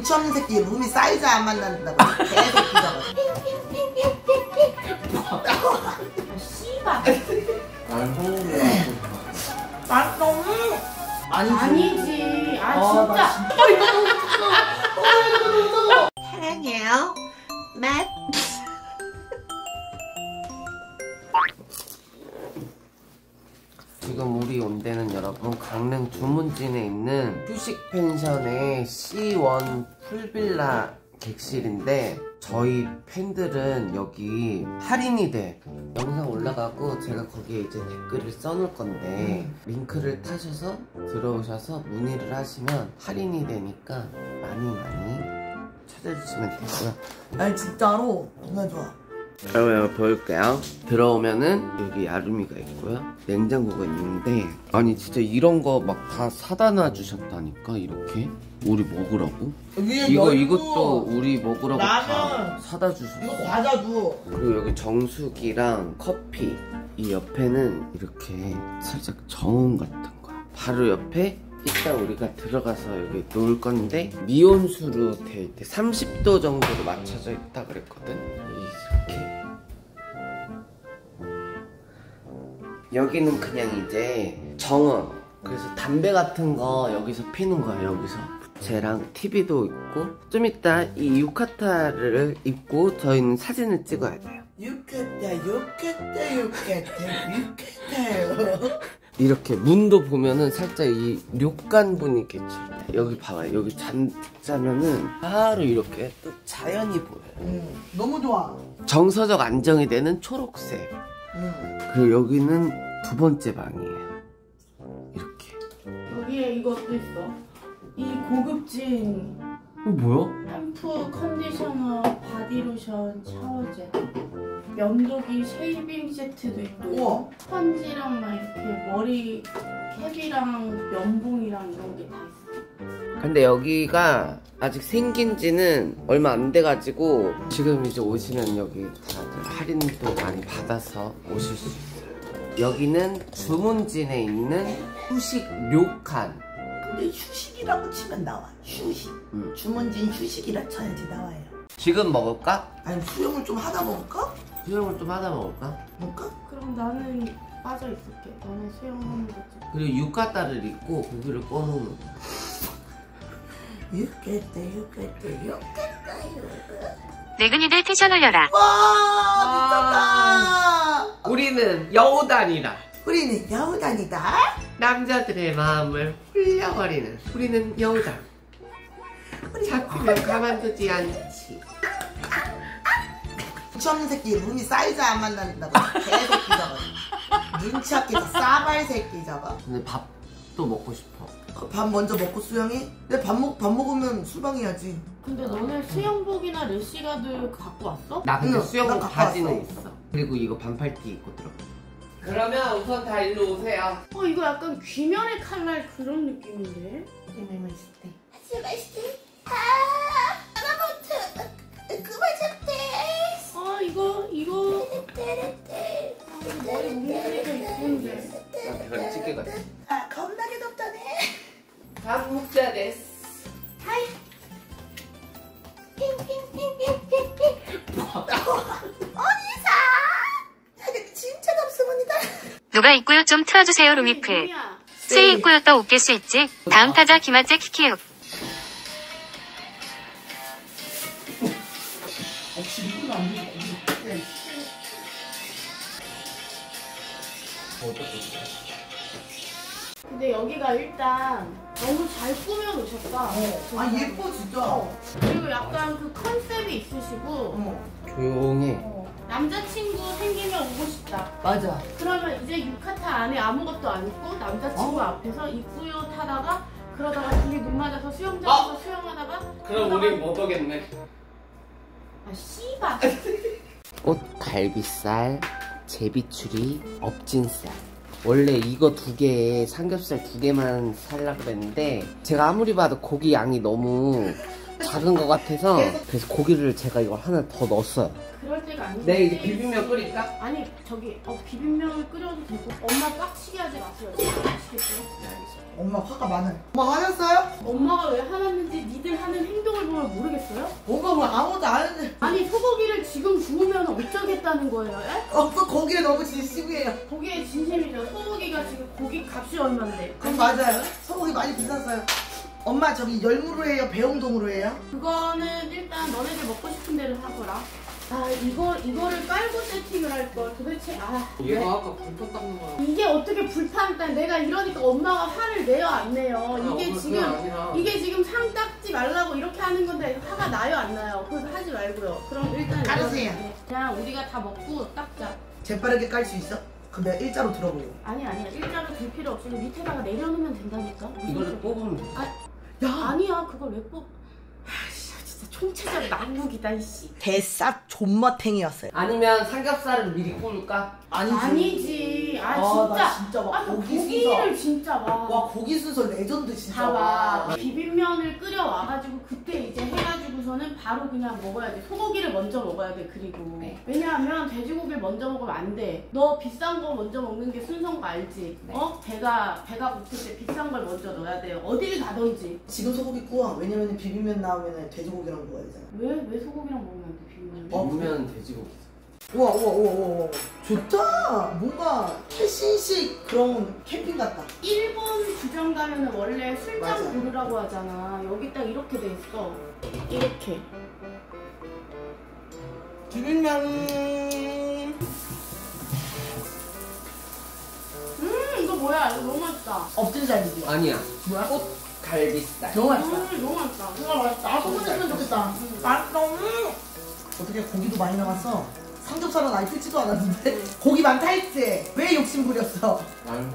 없는 새끼 룸이 사이즈 안 맞는다고 개새끼 저거. 씨발. 난 성공이야. 맛있어. 아니지. 진짜. 사랑해요. 맛. 지금 우리 온 데는 여러분 강릉 주문진에 있는 휴식 펜션의 C1 풀빌라 객실인데 저희 팬들은 여기 할인이 돼. 영상 올라가고 제가 거기에 이제 댓글을 써놓을 건데 링크를 타셔서 들어오셔서 문의를 하시면 할인이 되니까 많이 찾아주시면 되고요. 아니 진짜로 정말 좋아. 여러분 보여줄게요. 들어오면은 여기 야루미가 있고요, 냉장고가 있는데 아니 진짜 이런 거 막 다 사다 놔주셨다니까. 이렇게 우리 먹으라고 이것도 우리 먹으라고 다 사다 주셨어. 이거 과자도. 그리고 여기 정수기랑 커피, 이 옆에는 이렇게 살짝 정원 같은 거야. 바로 옆에 이따 우리가 들어가서 여기 놀 건데 미온수로 돼 있대. 30도 정도로 맞춰져 있다 그랬거든. 이렇게 여기는 그냥 이제 정원. 그래서 담배 같은 거 여기서 피는 거야. 여기서 쟤랑 TV도 있고 좀 이따 이 유카타를 입고 저희는 사진을 찍어야 돼요. 유카타요. 이렇게 문도 보면은 살짝 이 료칸 분위기죠. 여기 봐봐요. 여기 잔뜩 자면은 바로 이렇게 또 자연이 보여요. 너무 좋아. 정서적 안정이 되는 초록색. 그리고 여기는 두 번째 방이에요. 이렇게. 여기에 이것도 있어. 이 고급진 이거 뭐야? 샴푸, 컨디셔너, 바디로션, 샤워젤, 면도기, 쉐이빙 세트도 있고 우와. 스펀지랑 막 이렇게 머리 캡이랑 면봉이랑 이런 게 다 있어. 근데 여기가 아직 생긴 지는 얼마 안 돼가지고 지금 이제 오시면 여기 다들 할인도 많이 받아서 오실 수 있어요. 여기는 주문진에 있는 휴식 료칸. 근데 휴식이라고 치면 나와. 휴식. 주문진 휴식이라 쳐야지 나와요. 지금 먹을까? 아니 수영을 좀 하다 먹을까? 수영을 좀 하다 먹을까? 먹을까? 그럼 나는 빠져 있을게. 너네 수영하는 거지. 그리고 유카타를 입고 고기를 꺼놓는 거. 유카타. 늙은이들 텐션 올려라. 와 미쳤다. 우리는 여우단이라. 우리는 여우단이다. 남자들의 마음을 훌려버리는 우리는 여우단. 잡히면 가만두지 않지. 없는 새끼 룸이 사이즈 안 맞는다고 개새끼 저거. 눈치 없게 저 싸발 새끼 저거. 근데 밥도 먹고 싶어. 밥 먼저 먹고 수영해? 근데 밥 먹으면 수방해야지. 근데 너네 수영복이나 래시가드 갖고 왔어? 나 근데 응, 수영복 나 갖고 바지는 왔어. 있어. 그리고 이거 반팔티 입고 들어가. 그러면 우선 다 일로 오세요. 이거 약간 귀면의 칼날 그런 느낌인데? 이게 맛있대. 아주 맛있대. 이거 머리 뭉그리가 이쁜데. 나 대가리 찌개 같아. 아 겁나게 덥다네. 밥 먹자 데스. 하이. 어디서? 근데 진짜 덥습니다. 누가 있고요 좀 틀어주세요 루미플. 스이 있고요 또 웃길 수 있지. 다음 타자 김아재 키키욱. 근데 여기가 일단 너무 잘 꾸며놓으셨다. 아 예뻐 진짜. 그리고 약간 그 컨셉이 있으시고 조용해. 남자친구 생기면 오고 싶다. 맞아. 그러면 이제 유카타 안에 아무것도 안 입고 남자친구 앞에서 입구요 타다가 그러다가 둘이 눈 맞아서 수영장에서 수영하다가 그럼 우리 못 오겠네. 아 씨발. 꽃 갈비살, 제비추리, 엎진살. 원래 이거 두 개에 삼겹살 두 개만 살라 그랬는데 제가 아무리 봐도 고기 양이 너무 작은 것 같아서 그래서 고기를 제가 이걸 하나 더 넣었어요. 그럴 때가 아닌데. 네, 이제 비빔면 끓일까? 아니 저기 비빔면을 끓여도 되고 엄마 빡치게 하지 마세요. 아시겠죠? 네, 알겠습니다. 엄마 화가 많아요. 엄마 화났어요? 엄마가 왜 화났는지 니들 하는 행동을 보면 모르겠어요? 뭔가 뭐 아무것도 안 했는데. 아니 소고기를 지금 구우면 어쩌겠다는 거예요? 에? 거기에 너무 진심이에요. 거기에 진심이죠. 소고기가 지금 고기 값이 얼만데? 그럼 맞아요. 소고기 많이 비쌌어요. 엄마 저기 열무로 해요? 배용동으로 해요? 그거는 일단 너네들 먹고 싶은 대로 하거라. 아 이거를 깔고 세팅을 할 걸. 도대체 왜? 얘가 아까 불편 닦는 거야. 이게 어떻게 불타는 내가 이러니까 엄마가 화를 내요 안 내요? 이게 지금 상 닦지 말라고 이렇게 하는 건데 화가 나요 안 나요? 그래서 하지 말고요. 그럼 일단 깔으세요. 그냥 우리가 다 먹고 닦자. 재빠르게 깔 수 있어? 그럼 내가 일자로 들어보려고. 아니야 일자로 들 필요 없이 밑에다가 내려놓으면 된다니까. 이거를 뽑으면 돼. 아니야 그걸 왜 뽑? 진짜 총체적 난국이다 이씨. 대싹 존머탱이었어요. 아니면 삼겹살을 미리 구울까? 아니지. 나 진짜 막 고기 고기를 진짜 와 고기 순서 레전드 진짜. 봐봐. 비빔면을 끓여와가지고 그때 이제 해가지고서는 바로 그냥 먹어야 돼. 소고기를 먼저 먹어야 돼. 그리고 네. 왜냐하면 돼지고기를 먼저 먹으면 안 돼. 너 비싼 거 먼저 먹는 게 순서인 거 알지? 네. 배가 고플 때 비싼 걸 먼저 넣어야 돼요. 어딜 가든지. 지금 소고기 구워. 왜냐면 비빔면 나오면 돼지고기랑 구워야 되잖아. 왜 소고기랑 먹으면 안 돼? 비빔면. 비빔면 돼지고기. 우와 좋다. 뭔가 최신식 그런 캠핑 같다. 일본 주점 가면은 원래 술장 맞아. 부르라고 하잖아. 여기 딱 이렇게 돼 있어. 이렇게. 비빔면. 이거 뭐야? 이거 너무 맛있다. 엎드리자니지. 아니야. 뭐야? 갈비살. 너무 맛있다. 너무 맛있다. 정말 맛있다. 아, 소문냈으면 좋겠다. 맛있다. 어떻게 고기도 많이 남았어? 삼겹살은 아예 뜯지도 않았는데 고기 많다 했지? 왜 욕심 부렸어? 난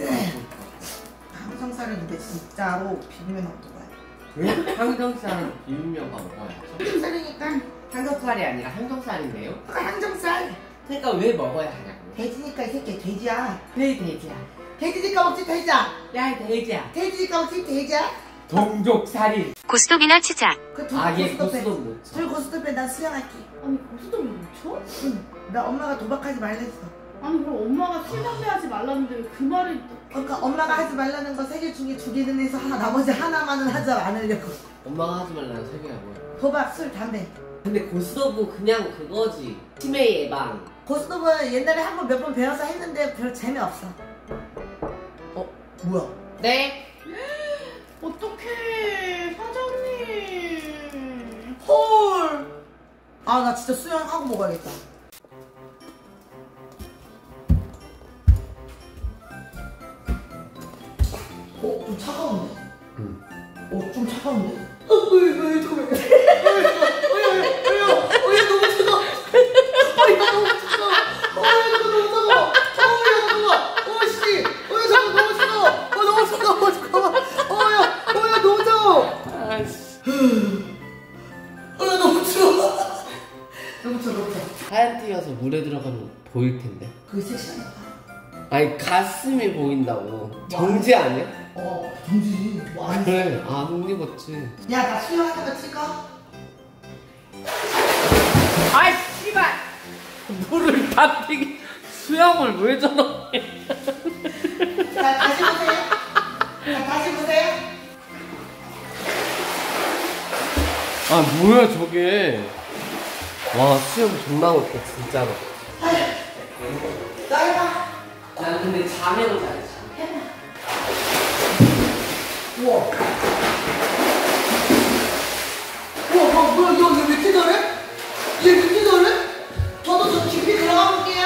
항정살은 근데 진짜로 비빔면 먹어도 봐요. 왜? 항정살은 비빔면과 먹어야죠. 항정살이니까 삼겹살이 아니라 항정살인데요? 항정살. 그러니까 왜 먹어야 하냐고. 돼지니까 이 새끼 돼지야. 왜 돼지야? 돼지니까 먹지 돼지야. 야 돼지야. 돼지니까 먹지 돼지야. 동족살인. 고스톱이나 치자. 얘 고스톱 못 쳐. 저희 고스톱에 난 수영할게. 아니 고수도 못 쳐? 응. 나 엄마가 도박하지 말랬어. 아니 그럼 엄마가 술 담배 하지 말라는데 왜 그 말을 그러니까 엄마가 하지 말라는 거 3개 중에 2개는 해서 나머지 하나만은 하지 않으려고. 엄마가 하지 말라는 세 개가 뭐야? 도박, 술, 담배. 근데 고스톱은 그냥 그거지. 치매 예방. 고스톱은 옛날에 한 번 몇 번 배워서 했는데 별 재미없어. 뭐야? 네? 어떡해 사장님. 헐. 아, 나 진짜 수영하고 먹어야겠다. 좀 차가운데? 응. 좀 차가운데? 잠깐만. 너무 차가워. 이거 너무 차가워. 이거 너무 차가워. 잠깐만. 씨. 잠깐만, 너무 차가워. 너무 차가워. 잠깐만. 야, 너무 차가워. 아이씨. 너무 추워. 너무 추워. 하얀 띠여서 물에 들어가면 보일 텐데. 그게 섹시하다. 아니 가슴이 보인다고. 정지 아니야? 정지. 뭐 안 했어. 그래 안 입었지. 야, 나 수영하는 거 찍어. 아이 씨발. 물을 다 튀기. 수영을 왜 저렇게. 자, 다시 보세요. 다시 보세요. 아 뭐야 저게. 와 수영 존나 못해 진짜로. 나 해봐. 난 근데 잠에도 잘했어. 우와. 뭐야, 얘 왜 이렇게 잘해? 얘 왜 이렇게 잘해? 저도 좀 깊이 들어가 볼게요.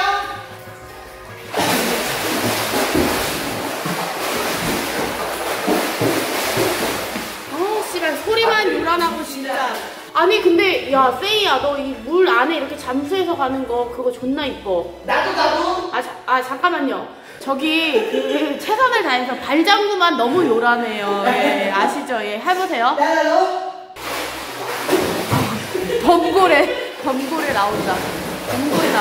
씨발 소리만 요란하고 진짜. 아니 근데 야 세이야 너 이 물 안에 이렇게 잠수해서 가는 거 그거 존나 이뻐. 나도. 잠깐만요. 저기 그 최선을 다해서 발장구만 너무 요란해요. 예, 아시죠? 예, 해보세요. 나도. 범고래 나온다. 범고래.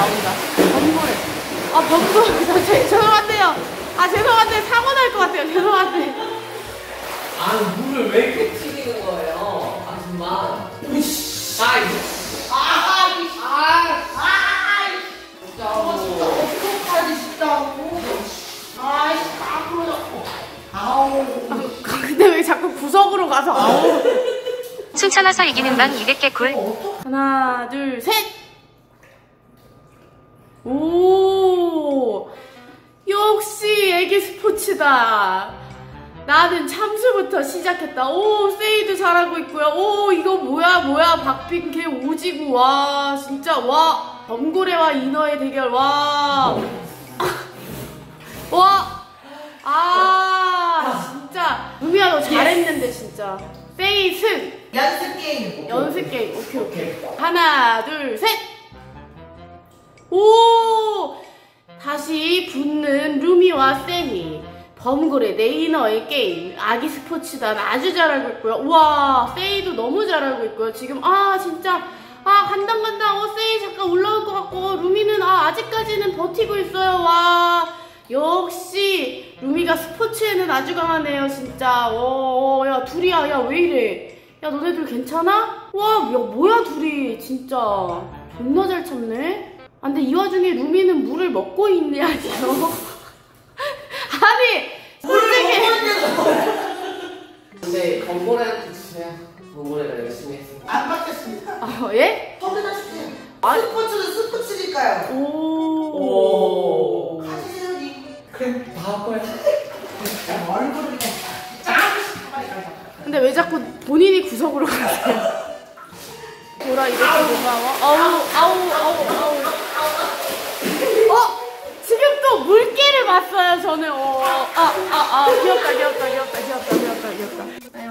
범고래. 죄송한데요. 죄송한데 사고 날 것 같아요. 죄송한데. 아 물을 왜 이렇게 튀기는 거예요 아줌마? 근데 왜 자꾸 구석으로 가서 아우. 춤춰놔서 이기는 방 200개 콜. 하나, 둘, 셋! 오! 역시 애기 스포츠다. 나는 참수부터 시작했다. 오, 세이도 잘하고 있고요. 오, 이거 뭐야. 박빙개 오지구. 와, 진짜, 와. 범고래와 인어의 대결. 와. 와. 아, 진짜. 루미야, 너 잘했는데, 진짜. 세이 승. 연습 게임. 연습 게임. 오케이. 하나, 둘, 셋! 오! 다시 붙는 루미와 세이. 범고래 네이너의 게임. 아기 스포츠단 아주 잘하고 있고요. 우와, 세이도 너무 잘하고 있고요. 지금, 진짜. 간당. 세이 잠깐 올라올 것 같고, 루미는, 아직까지는 버티고 있어요. 와. 역시, 루미가 스포츠에는 아주 강하네요, 진짜. 야, 둘이야. 야, 왜 이래? 야, 너네들 괜찮아? 와, 야, 뭐야, 둘이. 진짜. 존나 잘 참네. 근데 이 와중에 루미는 물을 먹고 있네, 아니요. 아니, 솔직히. 근데 범고래한테 주세요. 범고래가 열심히 했어. 안 받겠습니다. 예? 서울다 주세요. 아니. 스포츠는 스포츠니까요. 오. 가지세요, 니. 그래, 다 할 거야. 얼굴을 그냥 짱! 빨리 가자. 근데 왜 자꾸 본인이 구석으로 가세요? 보라, 이렇게 고마워. 아우. 지금 또 물개를 봤어요, 저는. 귀엽다.